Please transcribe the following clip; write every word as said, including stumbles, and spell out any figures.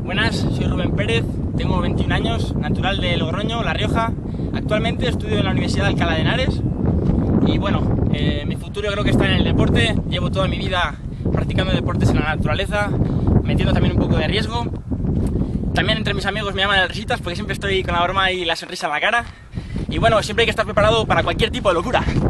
Buenas, soy Rubén Pérez, tengo veintiún años, natural de Logroño, La Rioja. Actualmente estudio en la Universidad de Alcalá de Henares y bueno, eh, mi futuro yo creo que está en el deporte. Llevo toda mi vida practicando deportes en la naturaleza, metiendo también un poco de riesgo. También entre mis amigos me llaman el risitas porque siempre estoy con la broma y la sonrisa en la cara. Y bueno, siempre hay que estar preparado para cualquier tipo de locura.